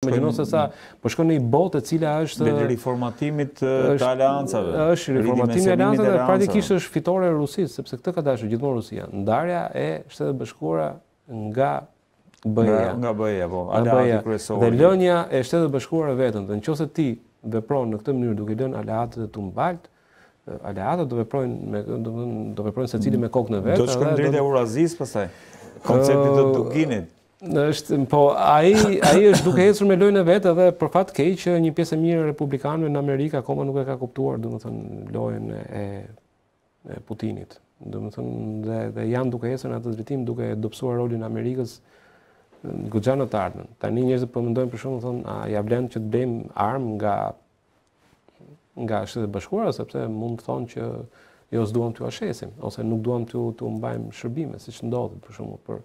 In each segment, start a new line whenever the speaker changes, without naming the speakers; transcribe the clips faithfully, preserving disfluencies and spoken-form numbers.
Imagjino se sa po shkon në një botë e cila është
me riformatimit të aleancave.
Është riformatimi i aleancave dhe praktikisht është fitore e Rusisë, sepse këtë ka dashur gjithmonë Rusia. Ndarja e Shtetet e Bashkuara nga B E-ja.
Nga B E-ja, po, aleati kryesor.
Dhe lënia e Shtetet e Bashkuara vetëm, dhe nëse ti vepron në këtë mënyrë duke lënë aleatët e tu mbalt, aleatët do veprojnë me do veprojnë secili me kokën e vet.
Do të shkojnë drejt Eurazisë pastaj. Koncepti të Duginit.
Është, po ai ai është duke ecur me lojën e vet edhe për fat keq që një pjesë e mirë e republikanëve në Amerikë akoma nuk e ka kuptuar, domethënë lojën e e Putinit. Domethënë dhe, dhe janë duke ecur në atë drejtim duke dobësuar rolin e Amerikës goxha në të ardhmen. Tani njerëzit po mendojnë për shkakun thonë, a ja vlen që të blejmë armë nga nga Shtetet e Bashkuara sepse mund të thonë që jo s'duam t'ju ashesim ose nuk duam t'ju t'u mbajmë shërbime, siç ndodhi për shembull për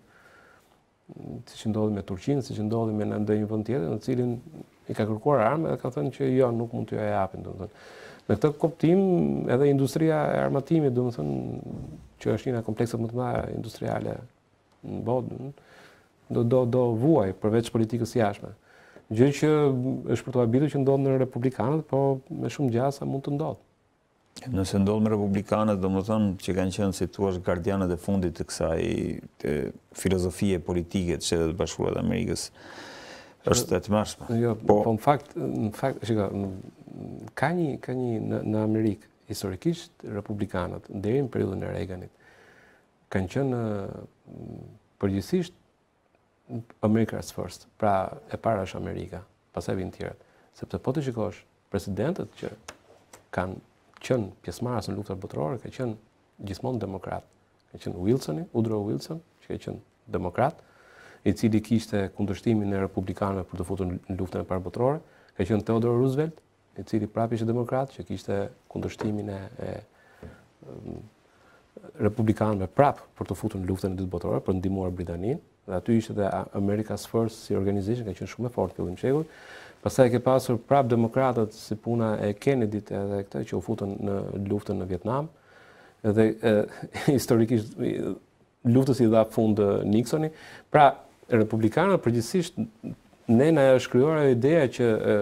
siç ndodhi me Turqinë, siç ndodhi me ndonjë vend tjetër në cilin i ka kërkuar armë dhe ka thënë që jo, nuk mund t'ju ja japin, domethënë. Me këtë kuptim edhe industria e armatimit, domethënë, që është një nga komplekset më të mëdha industriale në botë, do do do vuaj përveç politikës jashtme. Gjë që është për të habitur që ndodh në republikanët, po me shumë gjasa mund të ndodhë.
Nëse ndodh me republikanët, domethënë që kanë qenë si thua gardianët e fundit të kësaj të filozofie politike të Shtetit Bashkuar të Amerikës, është e tmerrshme.
Jo, po, po në fakt, në fakt, shiko, ka një ka një në, në Amerikë historikisht republikanët deri në periudhën e Reaganit kanë qenë përgjithsisht America's first, pra e para është Amerika, pastaj vijnë tjerët. Sepse po të shikosh, presidentët që kanë qenë pjesëmarrës në luftat botërore kanë qenë gjithmonë demokrat. Ka qenë Wilsoni, Woodrow Wilson, që ka qenë demokrat, i cili kishte kundërshtimin e republikanëve për të futur në luftën e parë botërore. Ka qenë Theodore Roosevelt, i cili prapë ishte demokrat, që kishte kundërshtimin e, e um, republikanëve prapë për të futur në luftën e dytë botërore, për të ndihmuar Britaninë. Dhe aty ishte dhe America's First si organization, ka qenë shumë e fortë fillim shekullit. Pastaj ke pasur prap demokratët si puna e Kennedyt edhe këtë që u futën në luftën në Vietnam. Edhe e, historikisht luftës i dha fund Nixoni. Pra republikanët përgjithsisht ne na është krijuar ideja që e,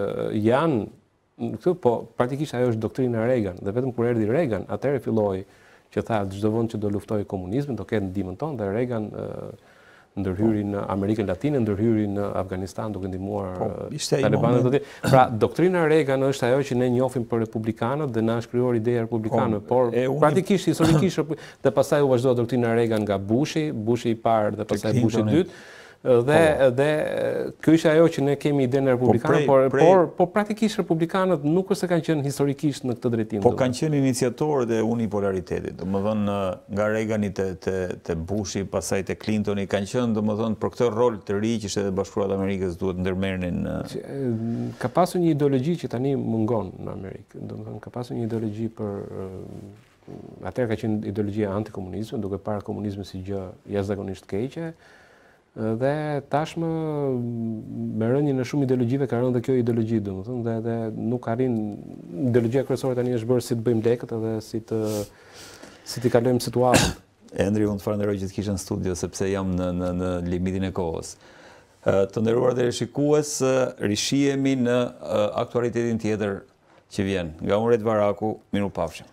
janë këtu, po praktikisht ajo është doktrina Reagan dhe vetëm kur erdhi Reagan, atëherë filloi që tha çdo vend që do luftojë komunizmin do ketë ndihmën tonë dhe Reagan e, ndërhyri në Amerikën Latine, ndërhyri në Afganistan duke ndihmuar talibanët atje. Pra, doktrina Reagan është ajo që ne njohim për republikanët dhe na është krijuar ideja republikanëve, por praktikisht historikisht dhe pastaj u vazhdoi doktrina Reagan nga Bushi, Bushi i parë dhe pastaj Bushi i dytë. Dhe dhe kjo është ajo që ne kemi idenë e republikanëve, por por por praktikisht republikanët nuk është se kanë qenë historikisht në këtë drejtim.
Po kanë qenë iniciatorët e unipolaritetit. Domethënë nga Reagani te te te Bushi, pastaj te Clintoni kanë qenë domethënë për këtë rol të ri që Shtetet Bashkuara të Amerikës duhet ndërmerrnin.
Ka pasur një ideologji që tani mungon në Amerikë. Domethënë ka pasur një ideologji për atëherë ka qenë ideologjia antikomunizmi, duke parë komunizmin si gjë jashtëzakonisht keqe. Dhe tashmë me rënien e shumë ideologjive ka rënë dhe kjo ideologji, domethënë, dhe, dhe nuk arrin ideologjia kryesore tani është bërë si të bëjmë lekët edhe si të si të kalojmë situatën.
Endri, unë të falenderoj që të kishe në studio sepse jam në në në limitin e kohës. Të nderuar dhe shikues, rishihemi në aktualitetin tjetër që vjen. Nga unë Ret Varaku, mirupafshim.